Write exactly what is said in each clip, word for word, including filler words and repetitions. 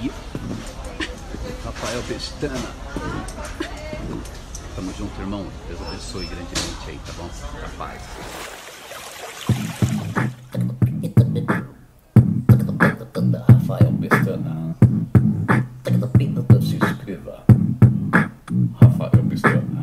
aqui. Rafael Pestana. Tamo junto, irmão. Deus abençoe grandemente aí, tá bom? Capaz. Rafael Pestana. Se inscreva. Rafael Pestana.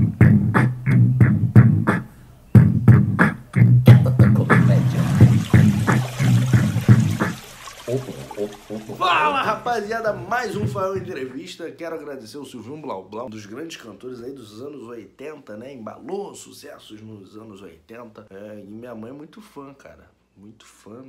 Fala, rapaziada, mais um Fael Entrevista. Quero agradecer o Silvinho Blau Blau, um dos grandes cantores aí dos anos oitenta, né? Embalou sucessos nos anos oitenta. É, e minha mãe é muito fã, cara. Muito fã.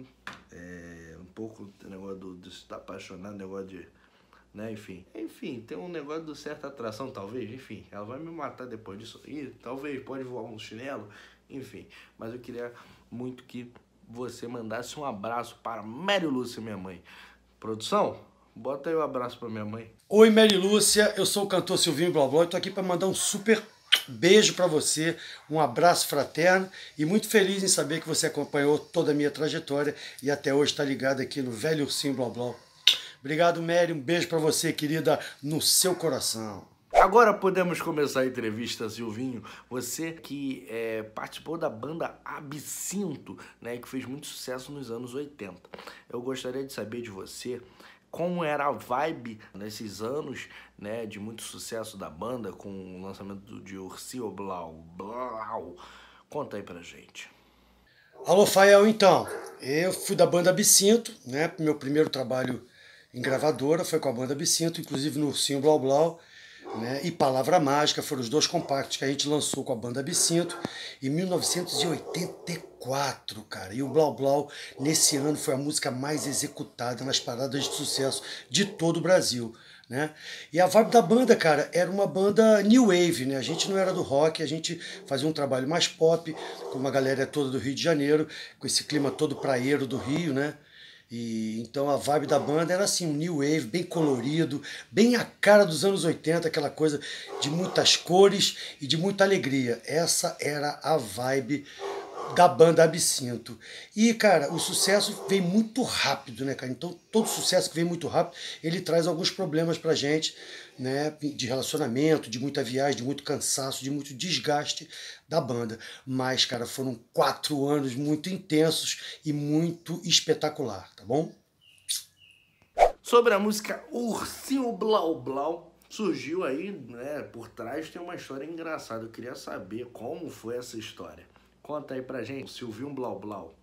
É, um pouco o negócio do, de estar apaixonado, negócio de... Né, enfim. Enfim, tem um negócio de certa atração, talvez. Enfim, ela vai me matar depois disso. E talvez, pode voar um chinelo. Enfim, mas eu queria muito que você mandasse um abraço para Mary Lúcia, minha mãe. Produção, bota aí o um abraço para minha mãe. Oi, Mary Lúcia, eu sou o cantor Silvinho Blau Blau e tô aqui para mandar um super beijo para você, um abraço fraterno e muito feliz em saber que você acompanhou toda a minha trajetória e até hoje está ligado aqui no velho Ursinho Blau Blau. Obrigado, Mary, um beijo para você, querida, no seu coração. Agora podemos começar a entrevista, Silvinho. Você que é, participou da banda Absinto, né, que fez muito sucesso nos anos oitenta. Eu gostaria de saber de você como era a vibe nesses anos, né, de muito sucesso da banda, com o lançamento de Ursinho Blau Blau. Conta aí pra gente. Alô, Fael, então. Eu fui da banda Absinto, né, meu primeiro trabalho em gravadora foi com a banda Absinto, inclusive no Ursinho Blau Blau. Né, e Palavra Mágica foram os dois compactos que a gente lançou com a banda Absinto em mil novecentos e oitenta e quatro, cara. E o Blau Blau, nesse ano, foi a música mais executada nas paradas de sucesso de todo o Brasil. Né? E a vibe da banda, cara, era uma banda new wave, né? A gente não era do rock, a gente fazia um trabalho mais pop, com uma galera toda do Rio de Janeiro, com esse clima todo praieiro do Rio, né? E então a vibe da banda era assim, um new wave, bem colorido, bem a cara dos anos oitenta, aquela coisa de muitas cores e de muita alegria. Essa era a vibe da banda Absinto. E, cara, o sucesso vem muito rápido, né, cara? Então, todo sucesso que vem muito rápido, ele traz alguns problemas pra gente, né, de relacionamento, de muita viagem, de muito cansaço, de muito desgaste da banda. Mas, cara, foram quatro anos muito intensos e muito espetacular, tá bom? Sobre a música Ursinho Blau Blau, surgiu aí, né, por trás tem uma história engraçada. Eu queria saber como foi essa história. Conta aí pra gente, Silvinho Blau Blau.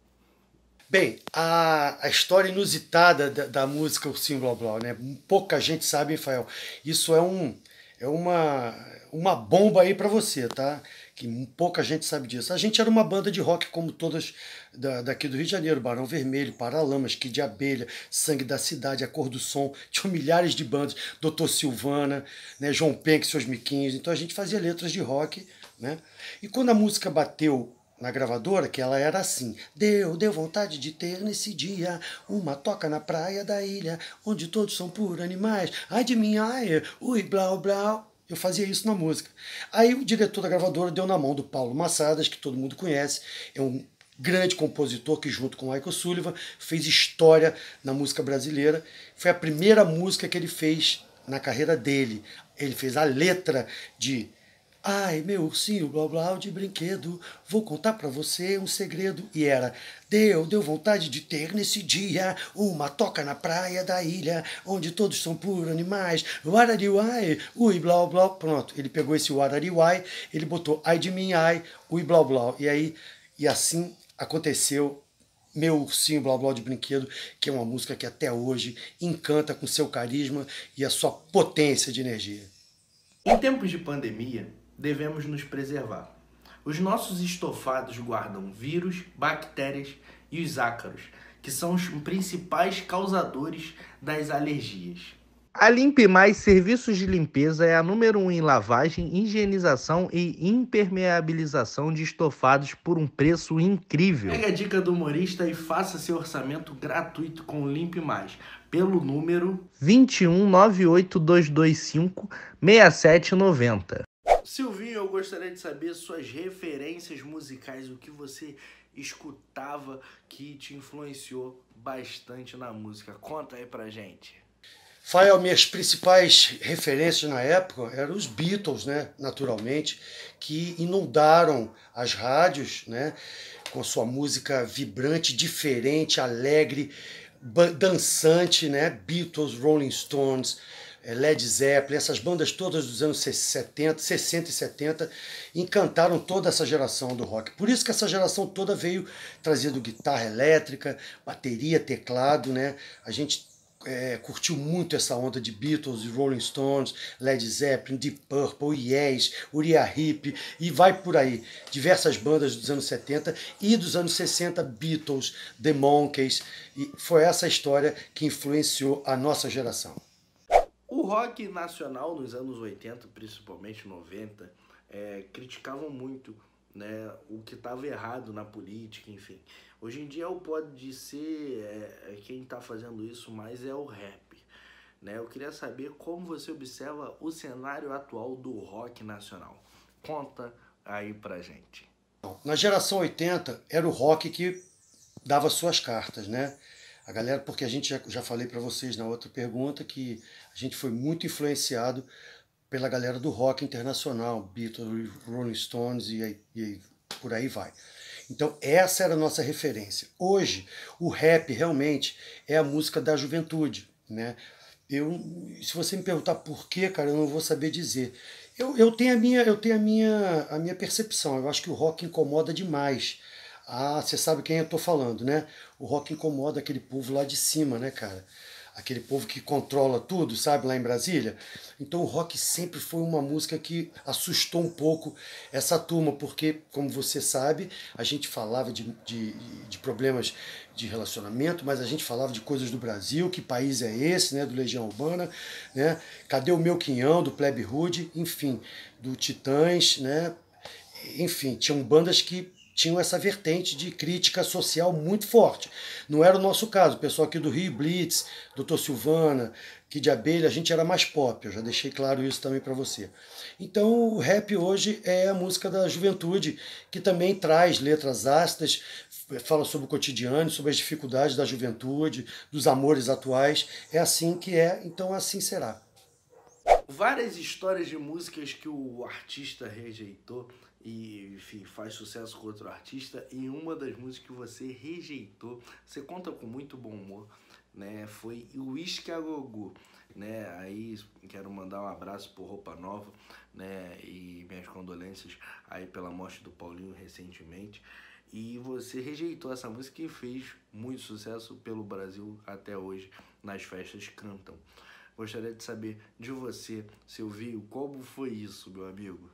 Bem, a, a história inusitada da, da música Ursinho Blau Blau, né? Pouca gente sabe, Rafael. Isso é, um, é uma, uma bomba aí pra você, tá? Que pouca gente sabe disso. A gente era uma banda de rock como todas da, daqui do Rio de Janeiro, Barão Vermelho, Paralamas, Kid de Abelha, Sangue da Cidade, A Cor do Som, tinham milhares de bandas, doutor Silvana, né? João Penck e seus miquinhos. Então a gente fazia letras de rock, né? E quando a música bateu na gravadora, que ela era assim: Deu, deu vontade de ter nesse dia uma toca na praia da ilha, onde todos são por animais, ai de mim, ai, ui, blau, blau. Eu fazia isso na música. Aí o diretor da gravadora deu na mão do Paulo Massadas, que todo mundo conhece, é um grande compositor que, junto com o Michael Sullivan, fez história na música brasileira. Foi a primeira música que ele fez na carreira dele. Ele fez a letra de Ai, meu ursinho Blau Blau de brinquedo, vou contar pra você um segredo. E era: Deu, deu vontade de ter nesse dia uma toca na praia da ilha, onde todos são por animais, uarariuai, ui, blau, blau. Pronto, ele pegou esse uarariuai, ele botou ai de mim, ai, ui, blau, blau. E aí, e assim aconteceu Meu Ursinho Blau Blau de Brinquedo, que é uma música que até hoje encanta com seu carisma e a sua potência de energia. Em tempos de pandemia, devemos nos preservar. Os nossos estofados guardam vírus, bactérias e os ácaros, que são os principais causadores das alergias. A Limpe Mais Serviços de Limpeza é a número um em lavagem, higienização e impermeabilização de estofados por um preço incrível. Pega a dica do humorista e faça seu orçamento gratuito com o Limpe Mais, pelo número vinte e um, nove oito dois dois cinco, seis sete nove zero. Silvinho, eu gostaria de saber suas referências musicais, o que você escutava que te influenciou bastante na música. Conta aí pra gente. Fael, minhas principais referências na época eram os Beatles, né, naturalmente, que inundaram as rádios, né, com sua música vibrante, diferente, alegre, dançante, né, Beatles, Rolling Stones, Led Zeppelin, essas bandas todas dos anos setenta, sessenta e setenta encantaram toda essa geração do rock. Por isso que essa geração toda veio trazendo guitarra elétrica, bateria, teclado, né? A gente é, curtiu muito essa onda de Beatles, Rolling Stones, Led Zeppelin, Deep Purple, Yes, Uriah Heep e vai por aí. Diversas bandas dos anos setenta e dos anos sessenta, Beatles, The Monkees, e foi essa história que influenciou a nossa geração. O rock nacional nos anos oitenta, principalmente noventa, é, criticavam muito, né, o que estava errado na política, enfim. Hoje em dia pode ser é, quem está fazendo isso mais é o rap. Né? Eu queria saber como você observa o cenário atual do rock nacional. Conta aí pra gente. Na geração oitenta era o rock que dava suas cartas, né? A galera, porque a gente já, já falei para vocês na outra pergunta que a gente foi muito influenciado pela galera do rock internacional, Beatles, Rolling Stones e, e por aí vai. Então essa era a nossa referência. Hoje o rap realmente é a música da juventude, né? Eu, se você me perguntar por quê, cara, eu não vou saber dizer. Eu, eu tenho, a minha, eu tenho a, minha, a minha percepção. Eu acho que o rock incomoda demais. Ah, você sabe quem eu tô falando, né? O rock incomoda aquele povo lá de cima, né, cara? Aquele povo que controla tudo, sabe, lá em Brasília. Então o rock sempre foi uma música que assustou um pouco essa turma, porque, como você sabe, a gente falava de, de, de problemas de relacionamento, mas a gente falava de coisas do Brasil, que país é esse, né, do Legião Urbana, né? Cadê o Meu Quinhão, do Plebe Rude, enfim, do Titãs, né? Enfim, tinham bandas que tinham essa vertente de crítica social muito forte. Não era o nosso caso. O pessoal aqui do Rio, Blitz, doutor Silvana, Kid de Abelha, a gente era mais pop. Eu já deixei claro isso também para você. Então o rap hoje é a música da juventude, que também traz letras ácidas, fala sobre o cotidiano, sobre as dificuldades da juventude, dos amores atuais. É assim que é, então assim será. Várias histórias de músicas que o artista rejeitou e, enfim, faz sucesso com outro artista, e uma das músicas que você rejeitou, você conta com muito bom humor, né, foi o Whisky a Go-Go, né, aí quero mandar um abraço por Roupa Nova, né, e minhas condolências aí pela morte do Paulinho recentemente, e você rejeitou essa música e fez muito sucesso pelo Brasil até hoje, nas festas cantam. Gostaria de saber de você, Silvinho, como foi isso, meu amigo?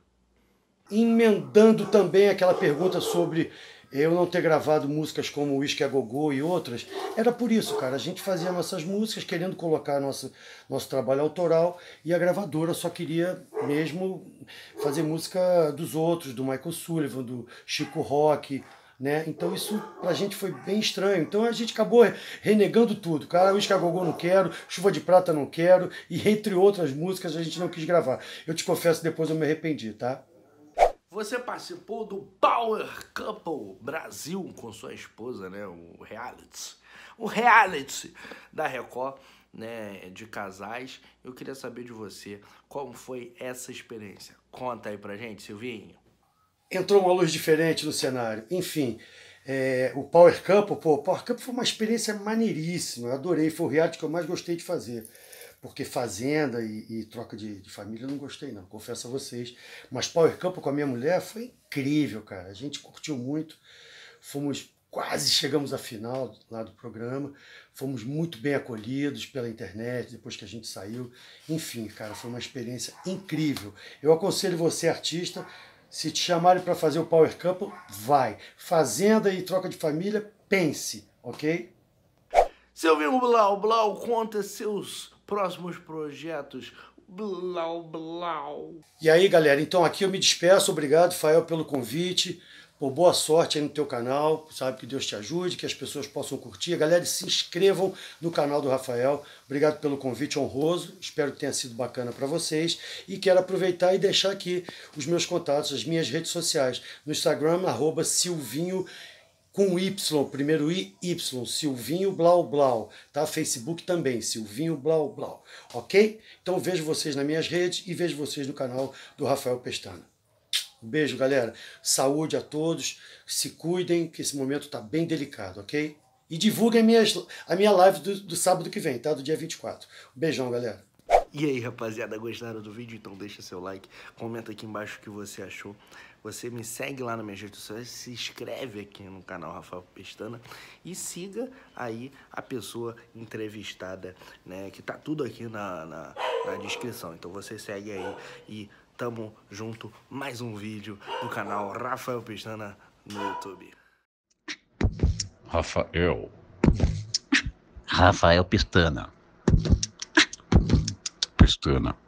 Emendando também aquela pergunta sobre eu não ter gravado músicas como Whisky a Go-Go e outras, era por isso, cara. A gente fazia nossas músicas querendo colocar nosso, nosso trabalho autoral e a gravadora só queria mesmo fazer música dos outros, do Michael Sullivan, do Chico Rock, né? Então isso pra gente foi bem estranho. Então a gente acabou renegando tudo. Cara, Whisky a Go-Go não quero, Chuva de Prata não quero, e entre outras músicas a gente não quis gravar. Eu te confesso, depois eu me arrependi, tá? Você participou do Power Couple Brasil com sua esposa, né? O reality. O reality da Record, né? De casais. Eu queria saber de você, como foi essa experiência? Conta aí pra gente, Silvinho. Entrou uma luz diferente no cenário. Enfim, é, o Power Couple, pô, o Power Couple foi uma experiência maneiríssima. Eu adorei, foi o reality que eu mais gostei de fazer. Porque Fazenda e, e troca de, de família eu não gostei não, confesso a vocês. Mas Power Couple com a minha mulher foi incrível, cara. A gente curtiu muito. Fomos, quase chegamos à final lá do programa. Fomos muito bem acolhidos pela internet depois que a gente saiu. Enfim, cara, foi uma experiência incrível. Eu aconselho você, artista, se te chamarem para fazer o Power Couple, vai. Fazenda e troca de família, pense, ok? Silvinho Blau Blau, conta seus próximos projetos. Blau Blau. E aí, galera, então aqui eu me despeço. Obrigado, Fael, pelo convite. Pô, boa sorte aí no teu canal. Sabe, que Deus te ajude, que as pessoas possam curtir. Galera, se inscrevam no canal do Rafael. Obrigado pelo convite honroso. Espero que tenha sido bacana para vocês. E quero aproveitar e deixar aqui os meus contatos, as minhas redes sociais. No Instagram, arroba Silvinho com Y, primeiro I, Y, Silvinho Blau Blau, tá? Facebook também, Silvinho Blau Blau, ok? Então vejo vocês nas minhas redes e vejo vocês no canal do Rafael Pestana. Um beijo, galera. Saúde a todos, se cuidem, que esse momento tá bem delicado, ok? E divulguem minhas, a minha live do, do sábado que vem, tá? Do dia vinte e quatro. Um beijão, galera. E aí, rapaziada, gostaram do vídeo? Então deixa seu like, comenta aqui embaixo o que você achou. Você me segue lá nas minhas redes sociais, se inscreve aqui no canal Rafael Pestana e siga aí a pessoa entrevistada, né? Que tá tudo aqui na, na, na descrição. Então você segue aí e tamo junto. Mais um vídeo do canal Rafael Pestana no YouTube. Rafael. Rafael Pestana. Pestana.